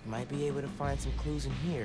Might be able to find some clues in here.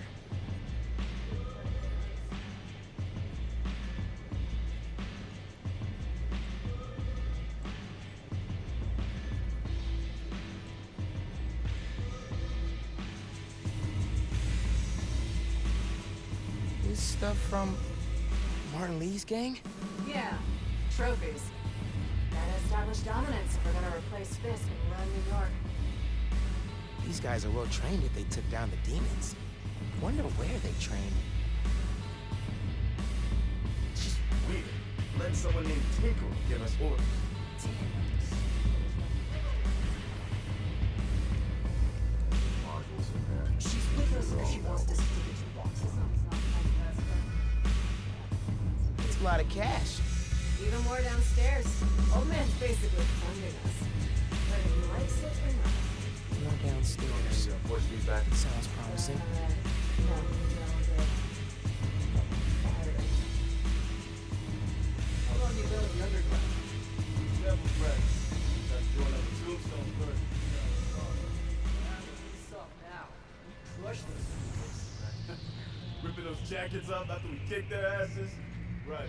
This stuff from Martin Lee's gang? Yeah, trophies. Gotta establish dominance if we're gonna replace Fisk and run New York. These guys are well trained if they took down the demons. Wonder where they trained. It's just weird. Letting someone named Tinker give us orders. She's with us or she wants to stick it to boxes. It's a lot of cash. Even more downstairs. Old man's basically funding us. Whether he likes it or not. More downstairs. Sounds promising. How long you been in the underground? Several friends. Got to join up the tombstone first. What's up now? Crush this. Ripping those jackets up after we kick their asses? Right.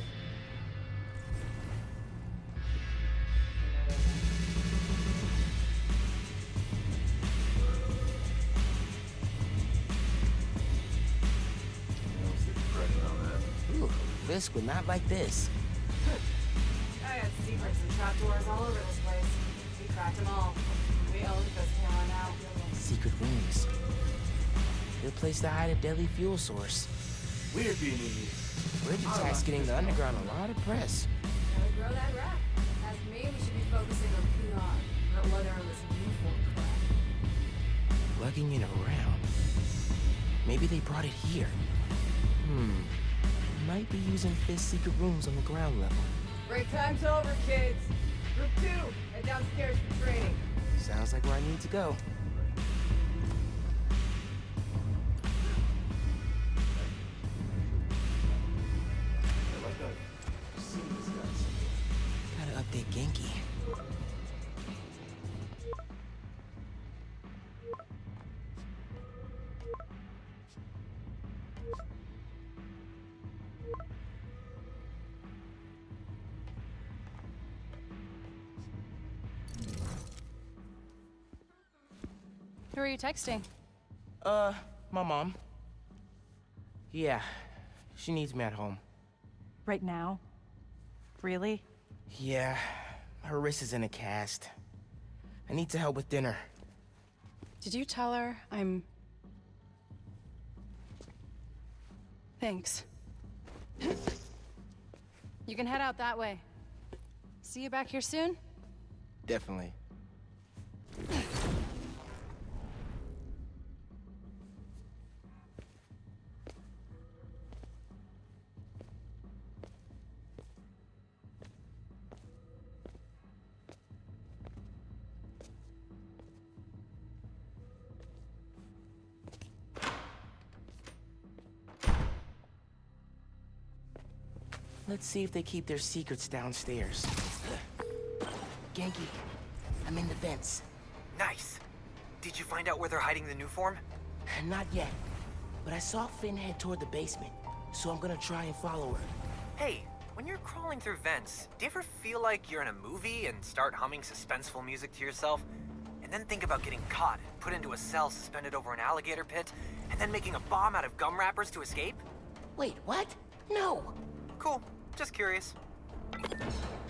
Ooh, Fisk would not like this. I got secrets and trapdoors all over this place. We cracked them all. We own Fisk Hammer now. Secret rooms. Good place to hide a deadly fuel source. Weird being in here. Bridge attack's getting the underground a lot of press. Gotta grow that rap. As me, we should be focusing on PR, not whether on this uniform crap. Lugging it around. Maybe they brought it here. Might be using Fisk's secret rooms on the ground level. Break time's over, kids. Group 2, head downstairs for training. Sounds like where I need to go. Gotta update Genki. Who are you texting? My mom. Yeah, she needs me at home. Right now? Really? Yeah, her wrist is in a cast. I need to help with dinner. Did you tell her I'm... Thanks. You can head out that way. See you back here soon? Definitely. Let's see if they keep their secrets downstairs. Genki, I'm in the vents. Nice. Did you find out where they're hiding the new form? Not yet, but I saw Finn head toward the basement, so I'm gonna try and follow her. Hey, when you're crawling through vents, do you ever feel like you're in a movie and start humming suspenseful music to yourself? And then think about getting caught, put into a cell suspended over an alligator pit, and then making a bomb out of gum wrappers to escape? Wait, what? No! Cool. Just curious. Okay,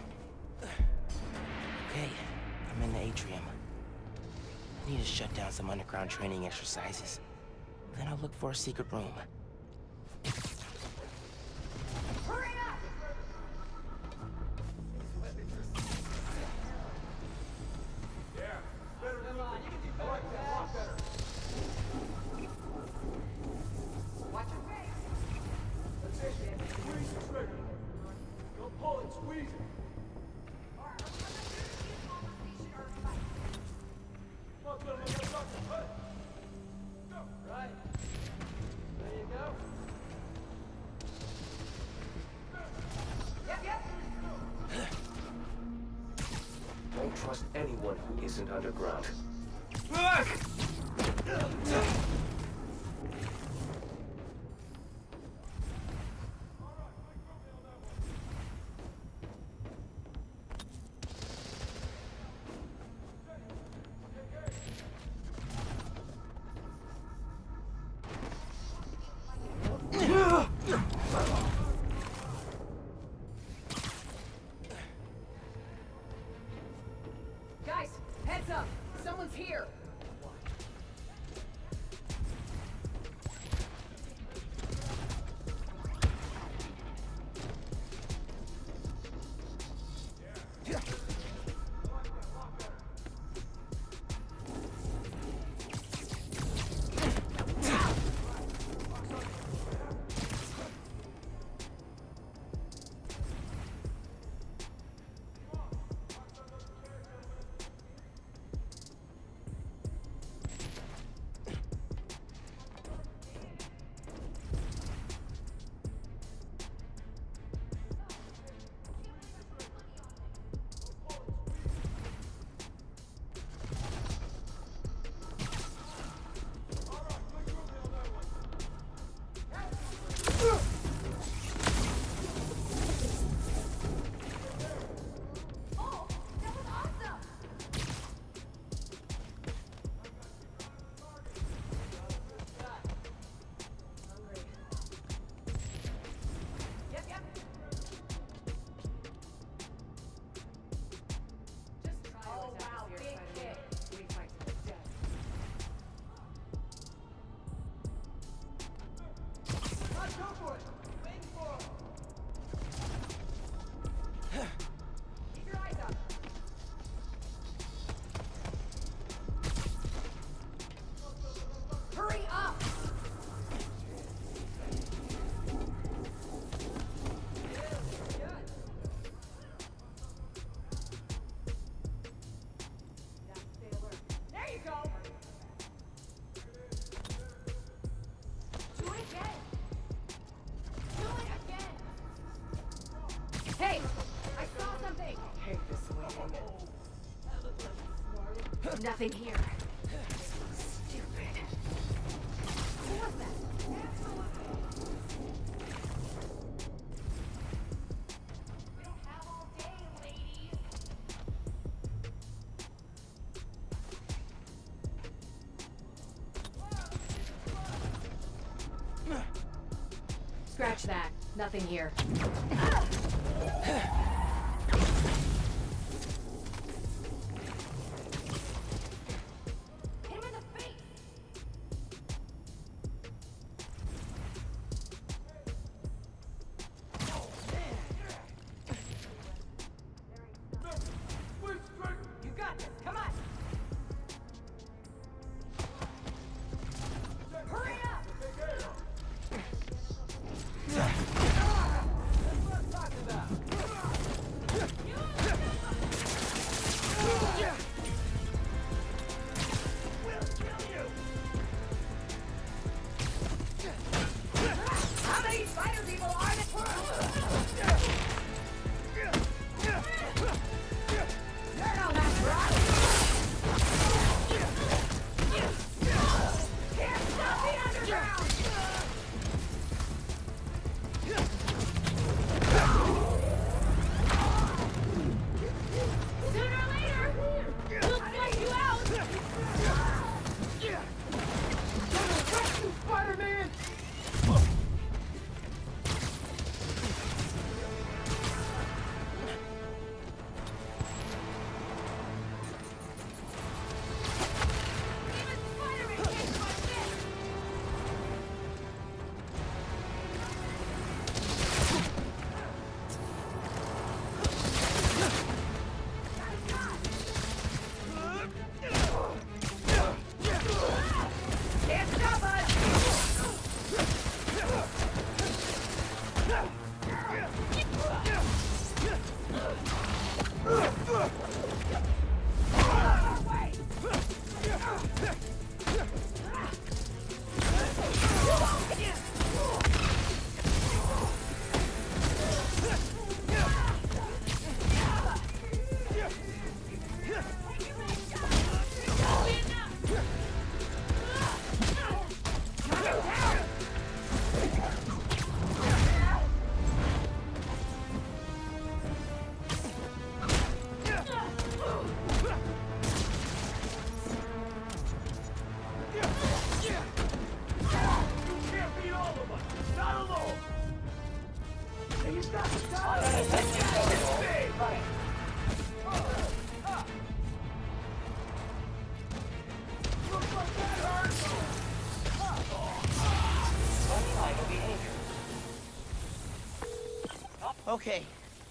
I'm in the atrium. I need to shut down some underground training exercises. Then I'll look for a secret room. Hurry up! Watch your face! That's it. Squeeze the trigger. Don't pull it, squeeze it. Right. There you go. Yep. Don't trust anyone who isn't underground. Look! Nothing here. Stupid. What's that? We don't have all day, ladies. Scratch that. Nothing here. Okay.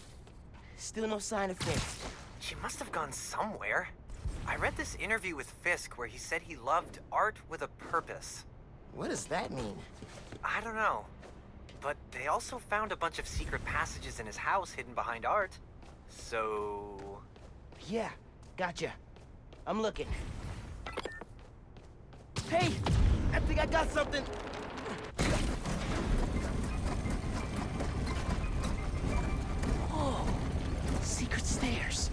Still no sign of Fisk. She must have gone somewhere. I read this interview with Fisk where he said he loved art with a purpose. What does that mean? I don't know. But they also found a bunch of secret passages in his house hidden behind art. So... Yeah, gotcha. I'm looking. Hey! I think I got something! Oh, secret stairs.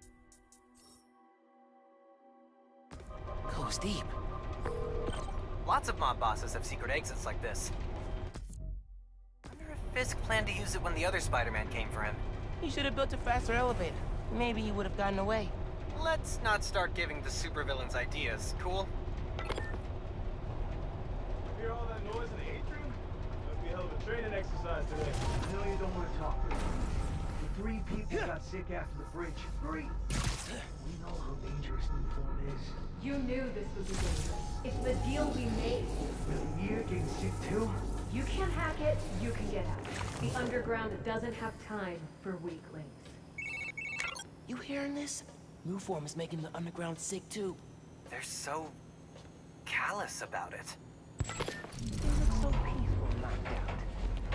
Goes deep. Lots of mob bosses have secret exits like this. Wonder if Fisk planned to use it when the other Spider-Man came for him. He should have built a faster elevator. Maybe he would have gotten away. Let's not start giving the supervillains ideas, cool? Hear all that noise in the atrium? Must be a hell of a training exercise today. I know you don't want to talk. The 3 people got sick after the bridge. 3! We know how dangerous Nuform is. You knew this would be dangerous. It's the deal we made. With the year getting sick too? You can't hack it, you can get at it. The underground doesn't have time for weaklings. You hearing this? Nuform is making the underground sick too. They're so callous about it. They look so peaceful and knocked out.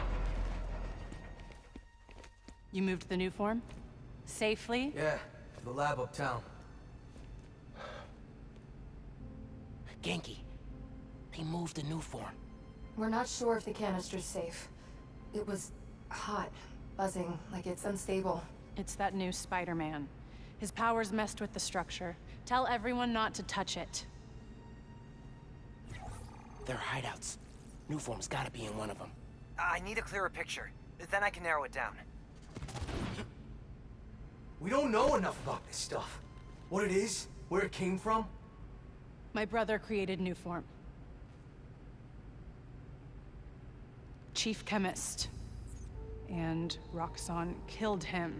You moved the Nuform? Safely? Yeah, the lab uptown. Genki, they moved the Nuform. We're not sure if the canister's safe. It was hot, buzzing, like it's unstable. It's that new Spider-Man. His powers messed with the structure. Tell everyone not to touch it. They're hideouts. Nuform's gotta be in one of them. I need a clearer picture. Then I can narrow it down. We don't know enough about this stuff. What it is, where it came from. My brother created Nuform. Chief chemist. And Roxxon killed him.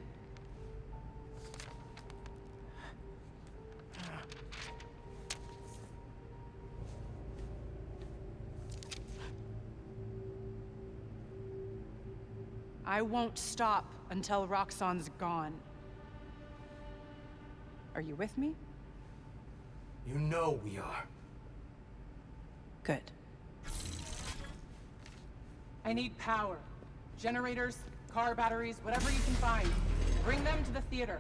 I won't stop until Roxxon's gone. Are you with me? You know we are. Good. I need power. Generators, car batteries, whatever you can find. Bring them to the theater.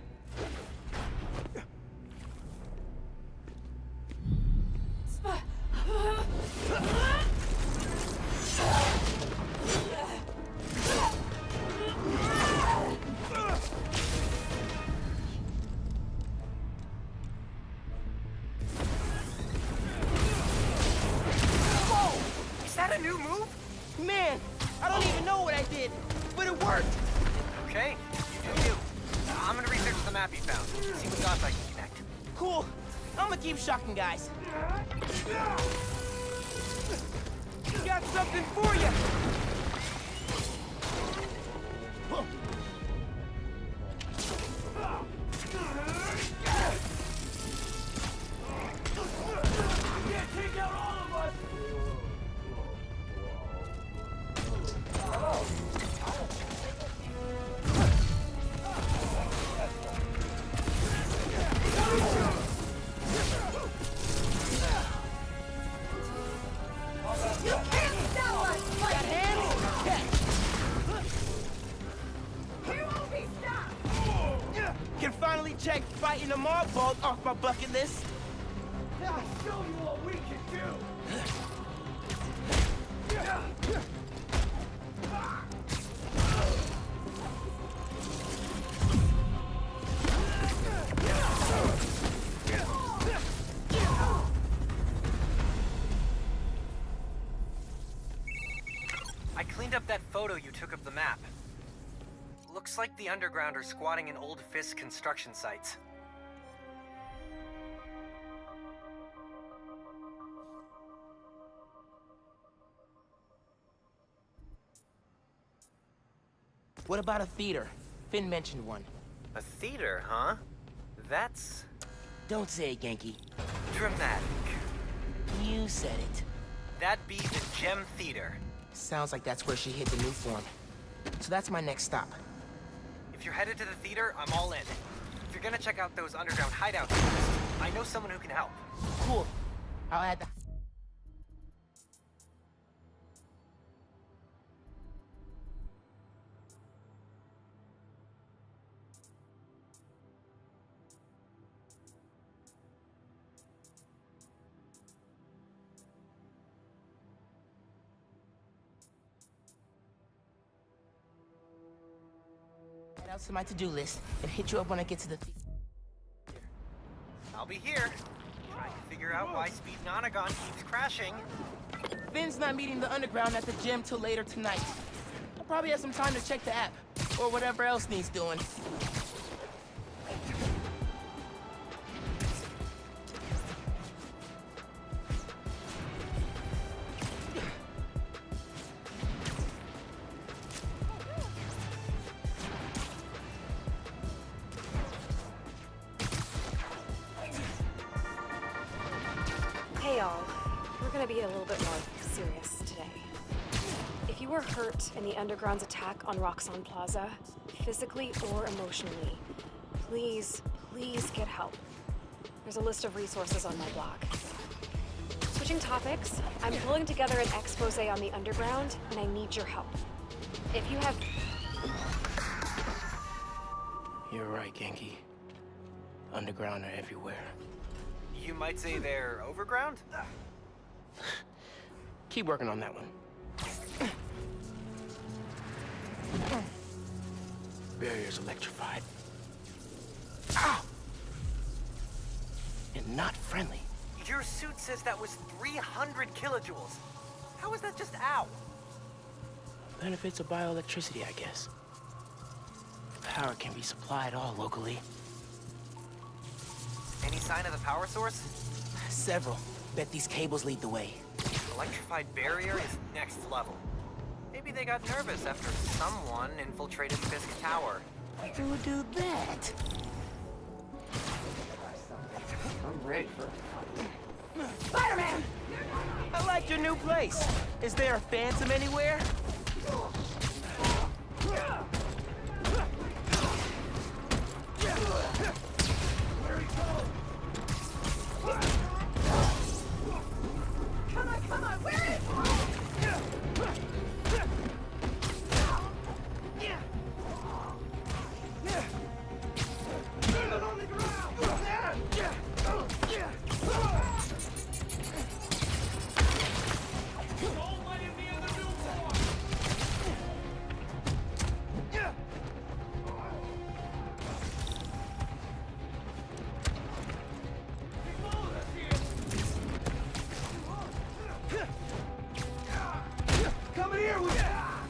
Is that a new move? Man, I don't even know what I did, but it worked! Okay, you do you. I'm gonna research the map you found. See what dots I can connect. Cool. I'm gonna keep shocking guys. Got something for you! Can't take out all of us! Got hands? Catch! Can finally check fighting a mob vault off my bucket list. I'll show you what we can do! I cleaned up that photo you took of the map. Looks like the underground are squatting in old Fisk construction sites. What about a theater? Finn mentioned one. A theater, huh? That's Don't say it, Genki. dramatic. You said it. That'd be the Gem Theater. Sounds like that's where she hid the Nuform. So that's my next stop. If you're headed to the theater, I'm all in. If you're gonna check out those underground hideouts, I know someone who can help. Cool. I'll add the... Add out to my to-do list and hit you up when I get to the theater. I'll be here, trying to figure out why Speed Nonagon keeps crashing. Finn's not meeting the underground at the gym till later tonight. I'll probably have some time to check the app, or whatever else needs doing. Hey all, we're gonna be a little bit more serious today. If you were hurt in the Underground's attack on Roxxon Plaza, physically or emotionally, please get help. There's a list of resources on my blog. Switching topics, I'm pulling together an expose on the Underground, and I need your help. If you have... You're right, Genki. Underground are everywhere. You might say they're overground? Keep working on that one. Barrier's electrified. Ow! And not friendly. Your suit says that was 300 kilojoules. How is that just ow? Benefits of bioelectricity, I guess. The power can be supplied all locally. Any sign of the power source? Several. Bet these cables lead the way. Electrified barrier is next level. Maybe they got nervous after someone infiltrated Fisk Tower. Who would do that? I'm ready for it. Spider-Man! I like your new place. Is there a Phantom anywhere? Come on, where is Coming here with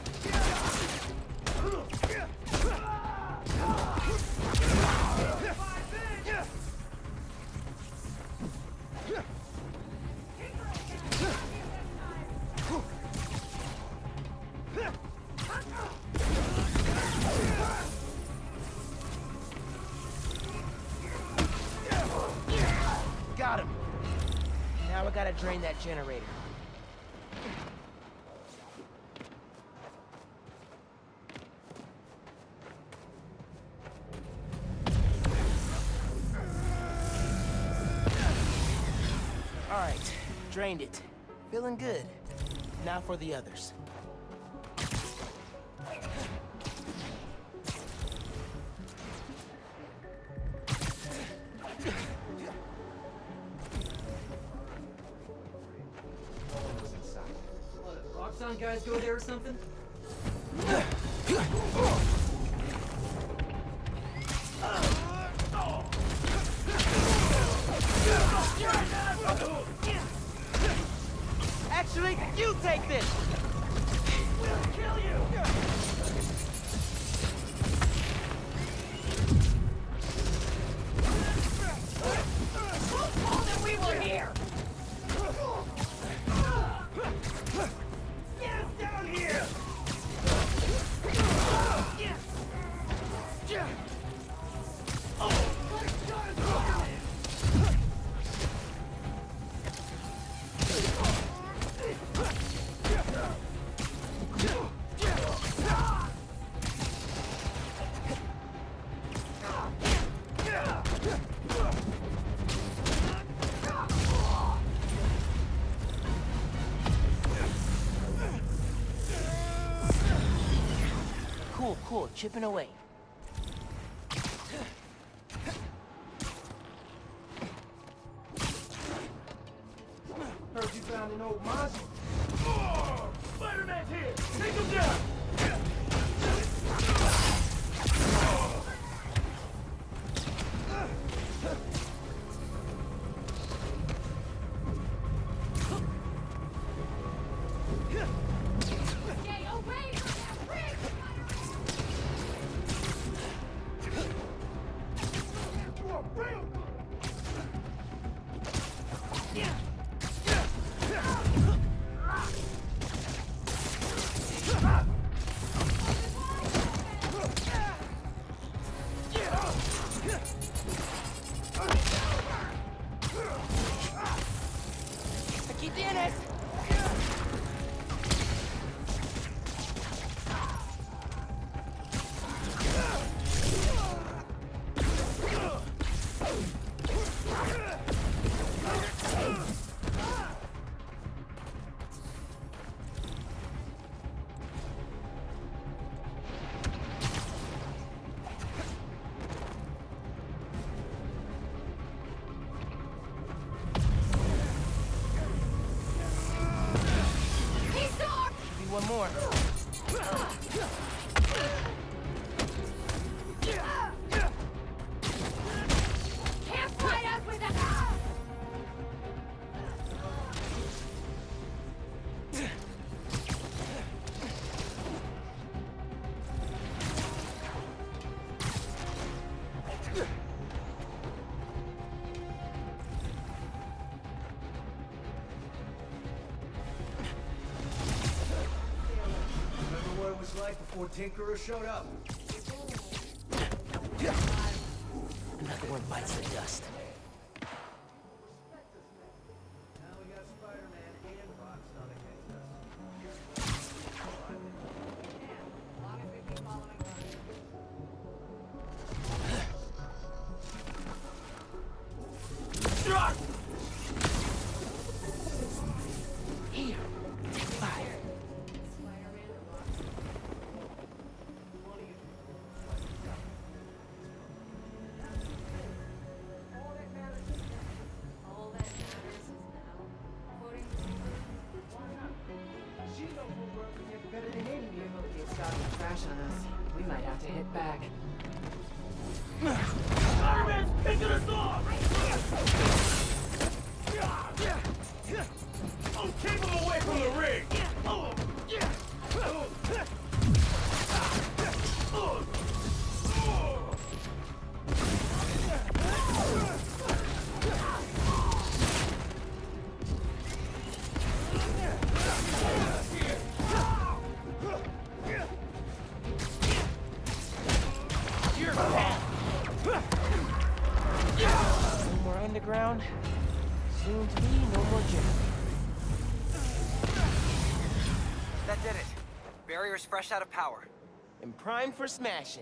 Got him. Now I gotta drain that generator. Alright, drained it. Feeling good. Now for the others. Roxxon guys go there or something? Actually, you take this! We'll kill you! then we were here? Get down here! Cool, chipping away. Heard you found an old Mozzie. Oh, Spider-Man's here! Take him down! more. Can't fight us with a... Remember what it was like before Tinkerer showed up? Another one bites the dust. Now we got Spider-Man and Roxxon against us. Here, take fire. All that matters is now quoting the She knows we're working it better than any of you. Hope you stop the trash on us. We might have to hit back. Spider-Man's picking us off! Oh, keep him away from the ring! You're bad. No more underground. Soon to be no more generator. That did it. Barrier's fresh out of power. And primed for smashing.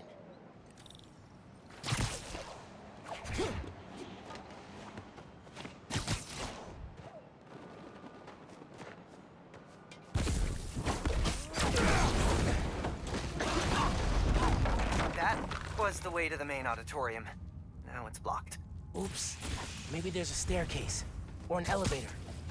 That was the way to the main auditorium. Now it's blocked. Oops. Maybe there's a staircase. Or an elevator.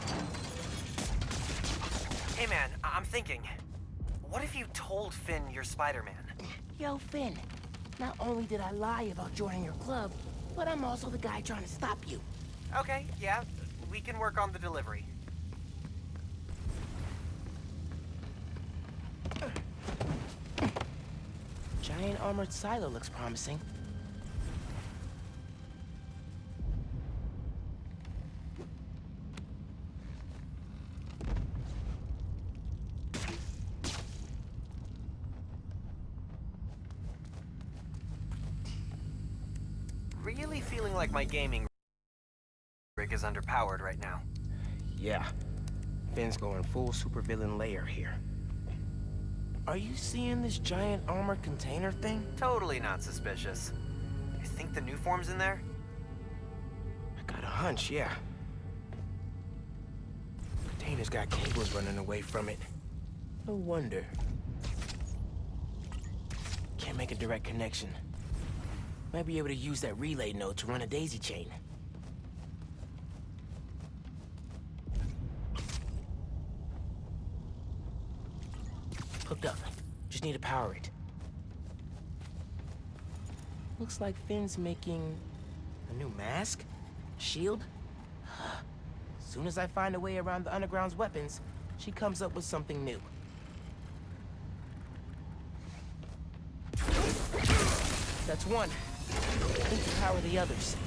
Hey man, I'm thinking. What if you told Finn you're Spider-Man? Yo, Finn. Not only did I lie about joining your club, but I'm also the guy trying to stop you. Okay, yeah, we can work on the delivery. Giant armored silo looks promising. Really feeling like my gaming rig is underpowered right now. Yeah. Finn's going full supervillain layer here. Are you seeing this giant armored container thing? Totally not suspicious. You think the new form's in there? I got a hunch, yeah. Container's got cables running away from it. No wonder. Can't make a direct connection. Might be able to use that relay node to run a daisy chain. Hooked up. Just need to power it. Looks like Finn's making a new mask? Shield? Soon as I find a way around the Underground's weapons, she comes up with something new. That's one. I need to power the others.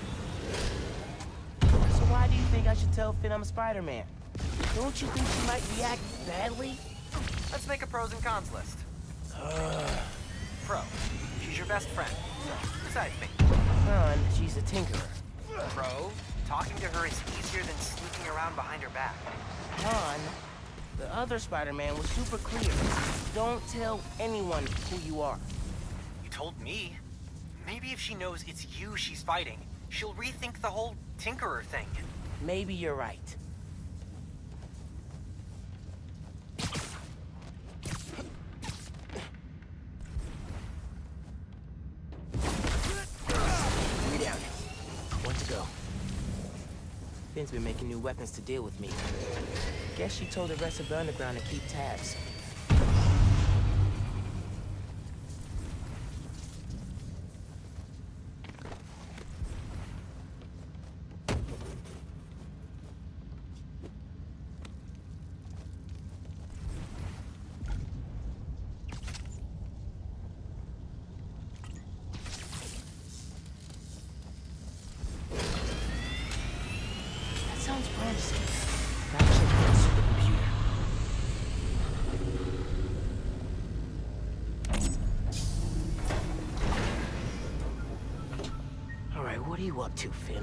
So why do you think I should tell Finn I'm Spider-Man? Don't you think she might react badly? Let's make a pros and cons list. Pro. She's your best friend. Besides me. Con, she's a tinkerer. Pro. Talking to her is easier than sneaking around behind her back. Con, the other Spider-Man was super clear. Don't tell anyone who you are. You told me. Maybe if she knows it's you she's fighting, she'll rethink the whole Tinkerer thing. Maybe you're right. Three down. One to go. Finn's been making new weapons to deal with me. Guess she told the rest of the Underground to keep tabs. What are you up to, Finn?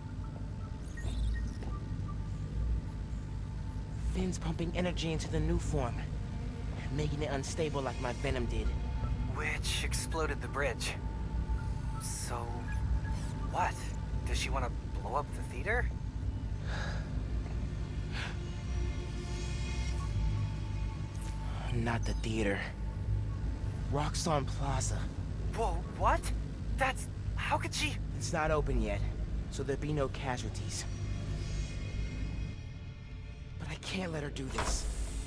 Finn's pumping energy into the new form, making it unstable like my venom did. Which exploded the bridge. So, what? Does she want to blow up the theater? Not the theater. Roxxon Plaza. Whoa, what? That's... how could she... It's not open yet, so there'll be no casualties. But I can't let her do this.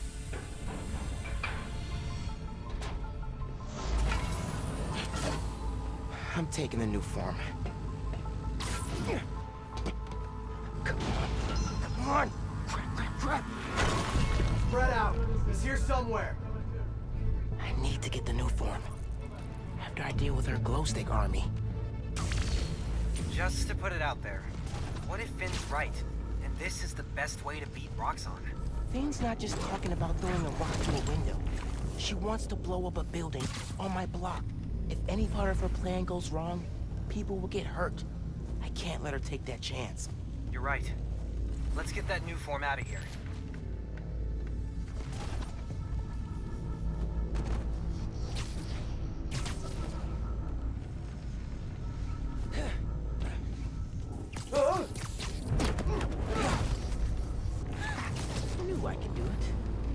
I'm taking the new form. Come on! Crap! Spread out. He's here somewhere. I need to get the new form. After I deal with her glowstick army. Just to put it out there, what if Finn's right, and this is the best way to beat Roxxon? Finn's not just talking about throwing a rock to a window. She wants to blow up a building on my block. If any part of her plan goes wrong, people will get hurt. I can't let her take that chance. You're right. Let's get that new form out of here. I knew I could do it.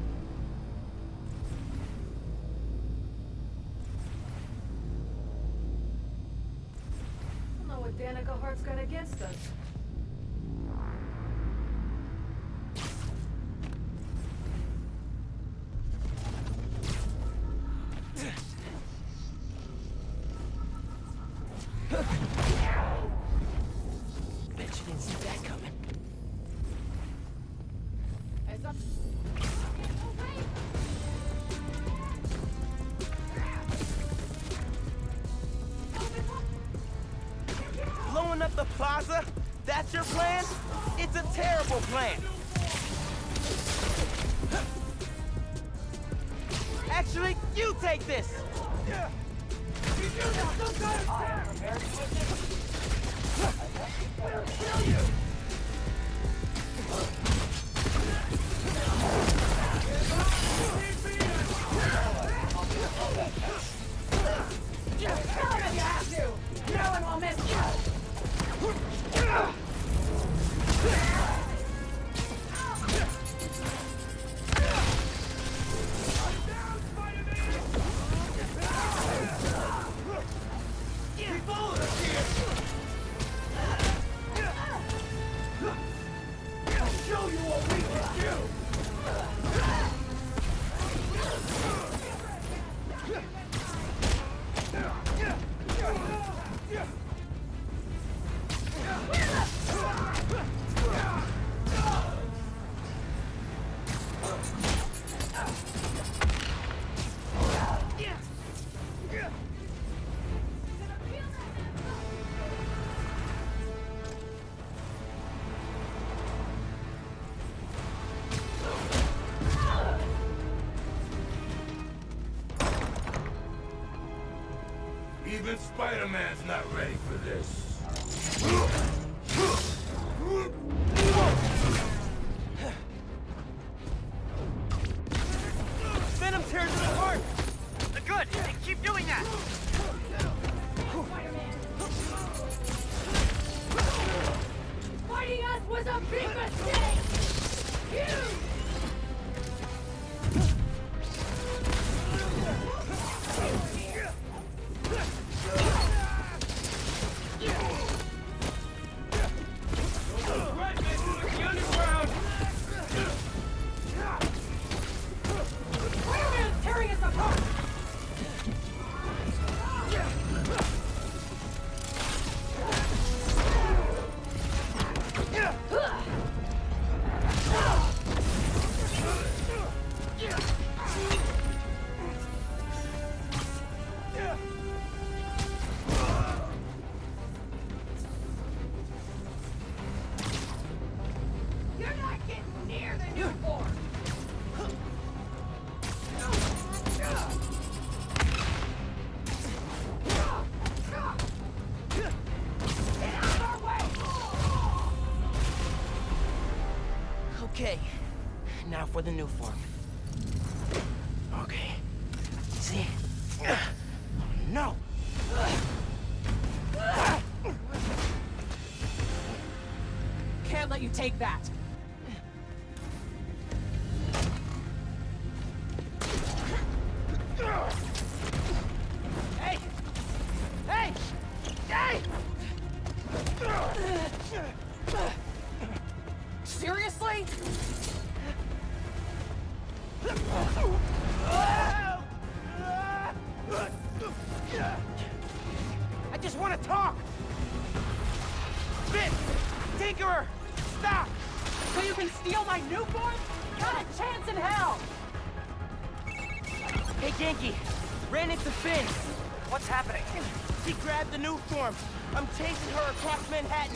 I don't know what Danica Hart's got against us. Bet you didn't see that coming. Heads up. Blowing up the plaza? That's your plan? It's a terrible plan. Actually, you take this! No one will miss you! Show you what we can do! Even Spider-Man's not ready for this. Venom tears it apart! Good! And keep doing that! Fighting us was a big mistake! Huge! Right, man, for the new form. Okay. See? No! Can't let you take that. Hey! Hey! Hey! Seriously? I just want to talk! Finn! Tinkerer! Stop! So you can steal my new form? Not a chance in hell! Hey, Genki! Ran into Finn! What's happening? She grabbed the new form! I'm chasing her across Manhattan!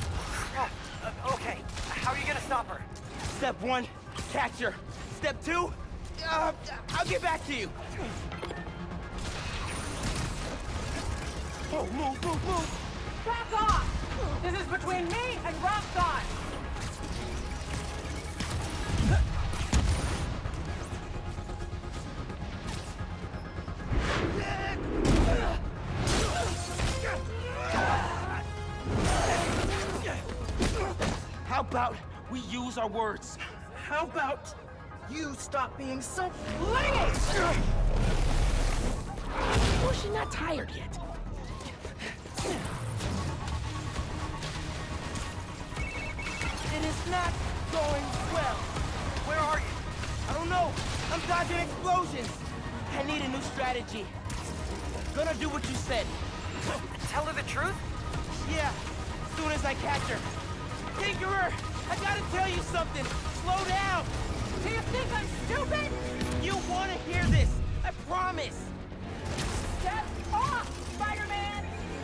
Okay, how are you gonna stop her? Step 1, catch her. Step 2, I'll get back to you. Oh, move. Back off! This is between me and Roxxon! How about we use our words? How about you stop being so clingy? Or is she not tired yet? It is not going well. Where are you? I don't know. I'm dodging explosions. I need a new strategy. Gonna do what you said. Tell her the truth? Yeah, as soon as I catch her. Tinkerer, I gotta tell you something. Slow down. Do you think I'm stupid? You wanna hear this. I promise. Step off, Spider-Man!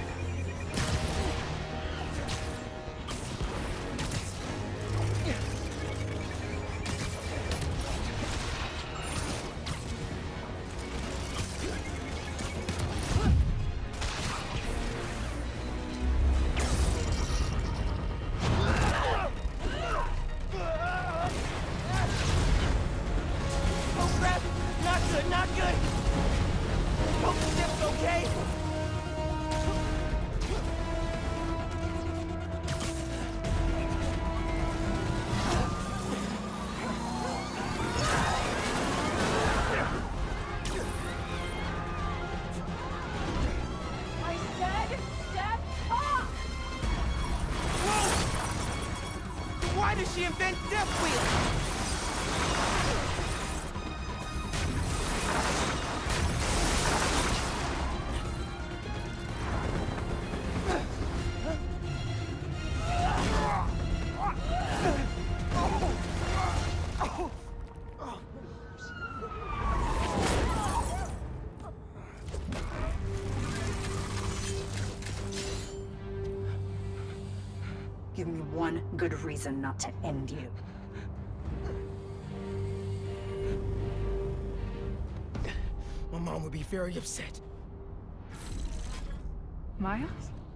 Oh crap! Not good! Hope the ship's okay! I said step off! Whoa! Why did she invent Death Wheel? Give me one good reason not to end you. My mom would be very upset. Miles?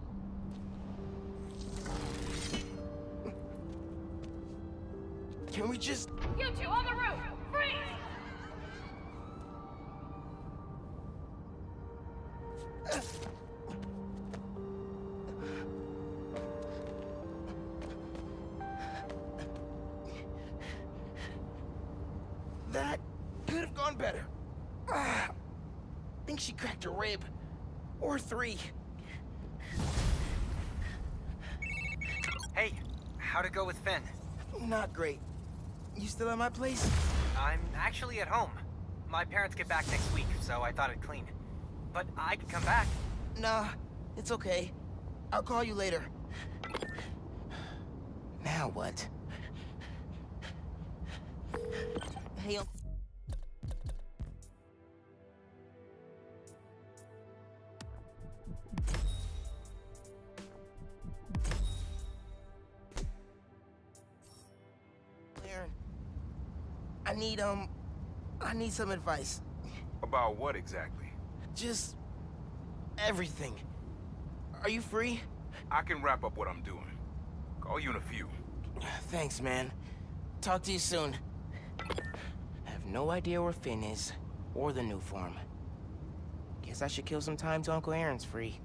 Can we just... You two on the roof! Freeze! That could have gone better. I think she cracked a rib. Or 3. Hey, how'd it go with Finn? Not great. You still at my place? I'm actually at home. My parents get back next week, so I thought I'd clean. But I could come back. Nah, it's okay. I'll call you later. Now what? Hey, Aaron. I need some advice. About what exactly? Just... everything. Are you free? I can wrap up what I'm doing. Call you in a few. Thanks, man. Talk to you soon. no idea where Finn is, or the new form. Guess I should kill some time till Uncle Aaron's free.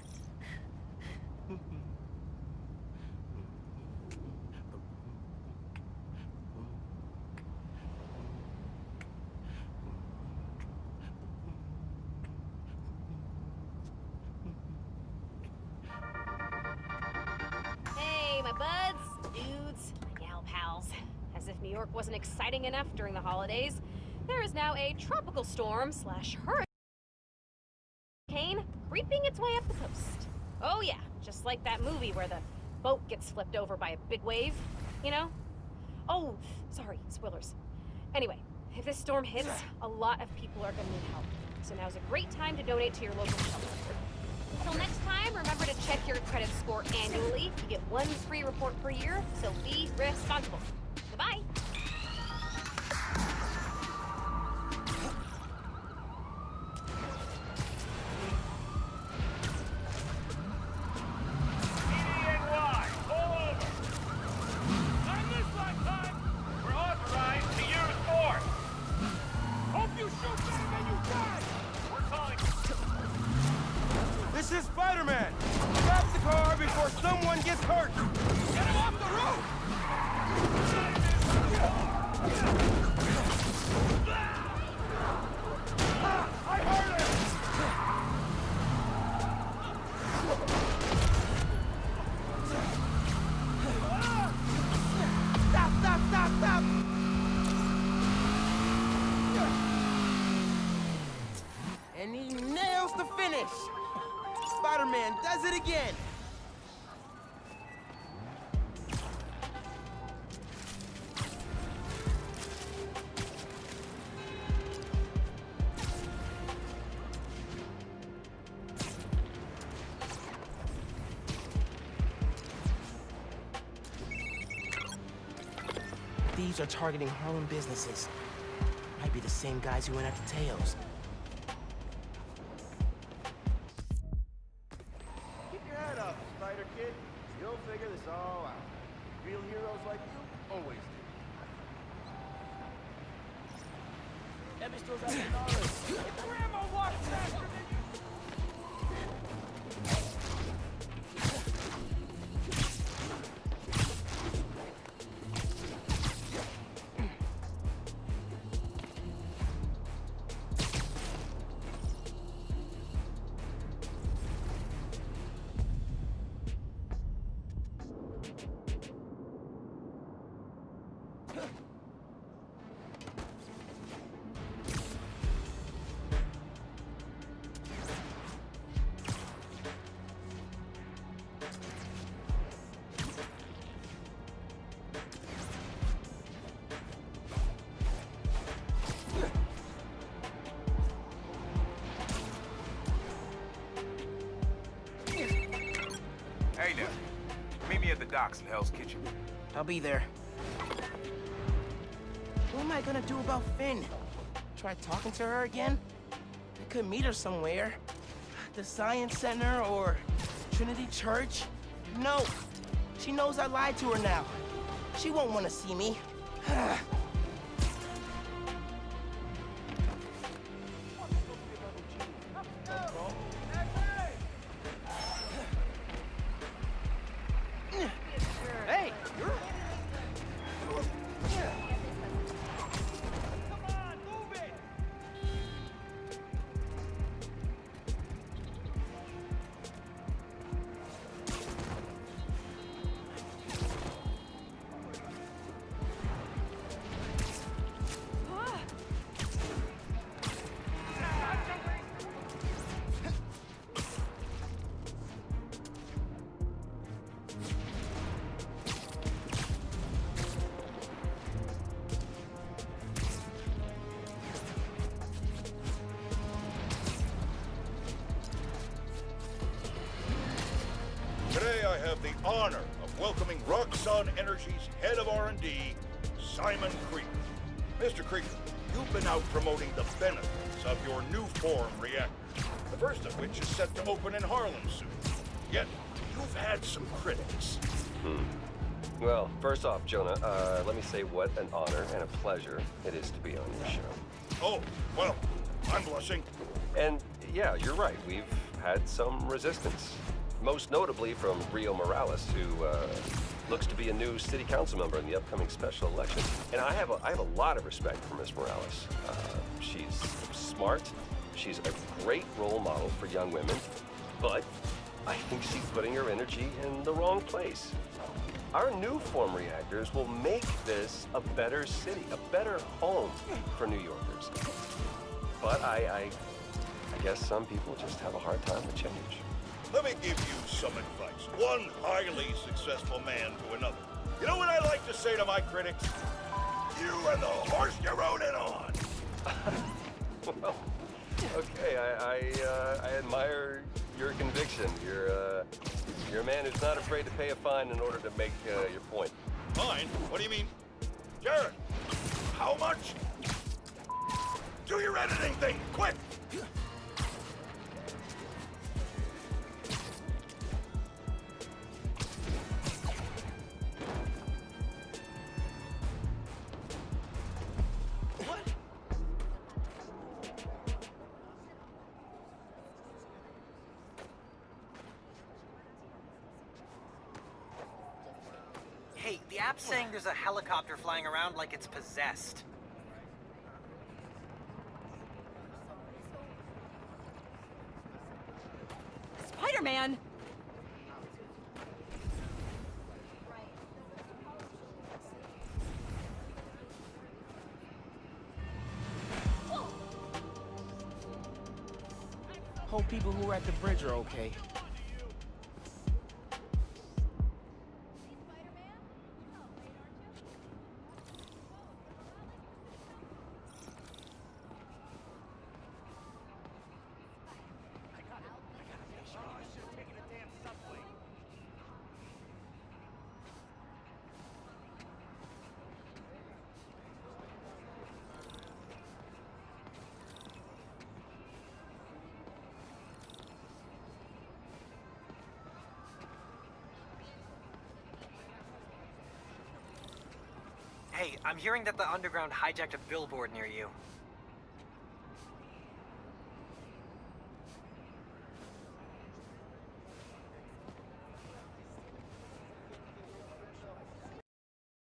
Hey, my buds, dudes, my gal pals. As if New York wasn't exciting enough during the holidays, there is now a tropical storm / hurricane creeping its way up the coast. Oh yeah, just like that movie where the boat gets flipped over by a big wave, you know? Oh, sorry, spoilers. Anyway, if this storm hits, a lot of people are gonna need help. So now's a great time to donate to your local shelter. Until next time, remember to check your credit score annually. You get 1 free report per year, so be responsible. Goodbye. This is Spider-Man! Stop the car before someone gets hurt! Get him off the roof! I heard him! Stop! And he nails the finish! Spider-Man does it again! Thieves are targeting Harlem businesses. Might be the same guys who went after Tails. Keep your head up, Spider Kid. You'll figure this all out. Real heroes like you always do. Emmy still got $1. Grandma walks faster than you. Hey now, meet me at the docks in Hell's Kitchen. I'll be there. What am I gonna do about Finn? Try talking to her again? I could meet her somewhere. The Science Center or Trinity Church? No. She knows I lied to her now. She won't want to see me. Hey, you're... Today I have the honor of welcoming Roxxon Energy's head of R&D, Simon Krieger. Mr. Krieger, you've been out promoting the benefits of your new form reactor, the first of which is set to open in Harlem soon. Yet, you've had some critics. Well, first off, Jonah, let me say what an honor and a pleasure it is to be on your show. Oh, well, I'm blushing. And yeah, you're right. We've had some resistance. Most notably from Rio Morales, who looks to be a new city council member in the upcoming special election. And I have a lot of respect for Ms. Morales. She's smart. She's a great role model for young women. But I think she's putting her energy in the wrong place. Our new form reactors will make this a better city, a better home for New Yorkers. But I guess some people just have a hard time with change. Let me give you some advice. One highly successful man to another. You know what I like to say to my critics? You and the horse you rode in on. Well, okay, I admire your conviction. You're a man who's not afraid to pay a fine in order to make your point. Fine? What do you mean? Jared, how much? Do your editing thing, quick! Hey, the app's saying there's a helicopter flying around like it's possessed. Spider-Man! Hope people who are at the bridge are okay. Hey, I'm hearing that the Underground hijacked a billboard near you.